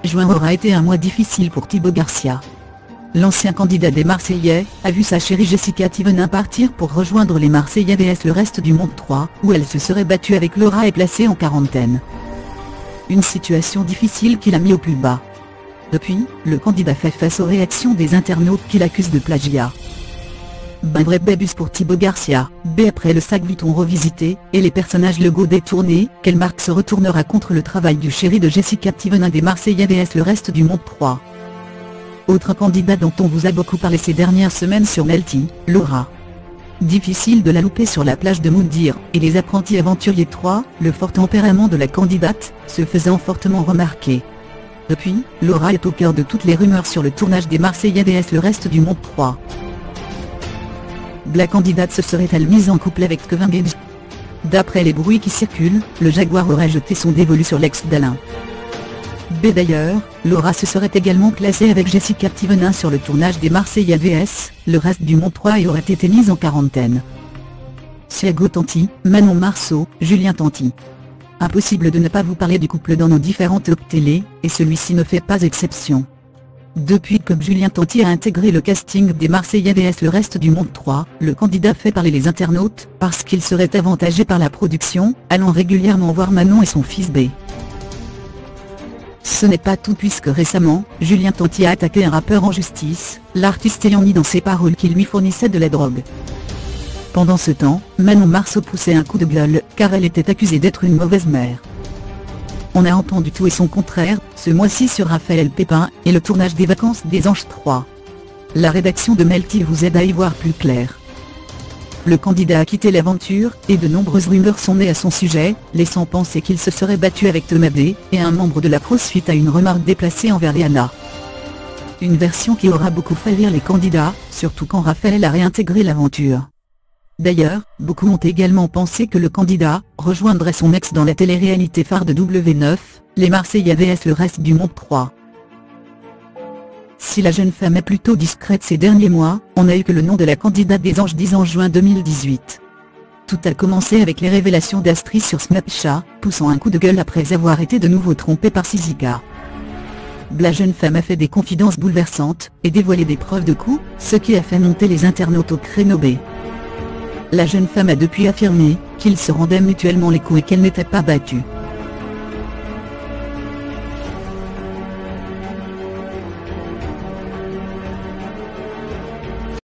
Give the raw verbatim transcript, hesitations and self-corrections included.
juin aura été un mois difficile pour Thibaut Garcia. L'ancien candidat des Marseillais a vu sa chérie Jessica Thivenin partir pour rejoindre les Marseillais vs le reste du monde trois, où elle se serait battue avec Laura et placée en quarantaine. Une situation difficile qui l'a mis au plus bas. Depuis, le candidat fait face aux réactions des internautes qui l'accusent de plagiat. Ben vrai bébus pour Thibaut Garcia, B après le sac Vuitton revisité, et les personnages Lego détournés, quelle marque se retournera contre le travail du chéri de Jessica Thivenin des Marseillais vs le reste du monde trois. Autre candidat dont on vous a beaucoup parlé ces dernières semaines sur Melty, Laura. Difficile de la louper sur la plage de Moundir, et les apprentis aventuriers trois, le fort tempérament de la candidate, se faisant fortement remarquer. Depuis, Laura est au cœur de toutes les rumeurs sur le tournage des Marseillais vs le reste du monde trois. La candidate se serait-elle mise en couple avec Kevin Gage? D'après les bruits qui circulent, le Jaguar aurait jeté son dévolu sur l'ex d'Alain. B d'ailleurs, Laura se serait également classée avec Jessica Thivenin sur le tournage des Marseillais vs le reste du monde trois et aurait été mise en quarantaine. Thiago Tanti, Manon Marceau, Julien Tanti. Impossible de ne pas vous parler du couple dans nos différentes talk télé, et celui-ci ne fait pas exception. Depuis que Julien Tanti a intégré le casting des Marseillais vs le reste du monde trois, le candidat fait parler les internautes, parce qu'il serait avantagé par la production, allant régulièrement voir Manon et son fils B. Ce n'est pas tout puisque récemment, Julien Tanti a attaqué un rappeur en justice, l'artiste ayant mis dans ses paroles qu'il lui fournissait de la drogue. Pendant ce temps, Manon Marceau poussait un coup de gueule, car elle était accusée d'être une mauvaise mère. On a entendu tout et son contraire, ce mois-ci sur Raphaël Pépin, et le tournage des Vacances des Anges trois. La rédaction de Melty vous aide à y voir plus clair. Le candidat a quitté l'aventure, et de nombreuses rumeurs sont nées à son sujet, laissant penser qu'il se serait battu avec Thomas B, et un membre de la presse suite à une remarque déplacée envers Rihanna. Une version qui aura beaucoup fait rire les candidats, surtout quand Raphaël a réintégré l'aventure. D'ailleurs, beaucoup ont également pensé que le candidat rejoindrait son ex dans la télé-réalité phare de W neuf, les Marseillais vs le reste du monde trois. Si la jeune femme est plutôt discrète ces derniers mois, on n'a eu que le nom de la candidate des Anges dix en juin deux mille dix-huit. Tout a commencé avec les révélations d'Astrid sur Snapchat, poussant un coup de gueule après avoir été de nouveau trompée par Sizika. La jeune femme a fait des confidences bouleversantes, et dévoilé des preuves de coups, ce qui a fait monter les internautes au créneau B. La jeune femme a depuis affirmé qu'ils se rendaient mutuellement les coups et qu'elle n'était pas battue.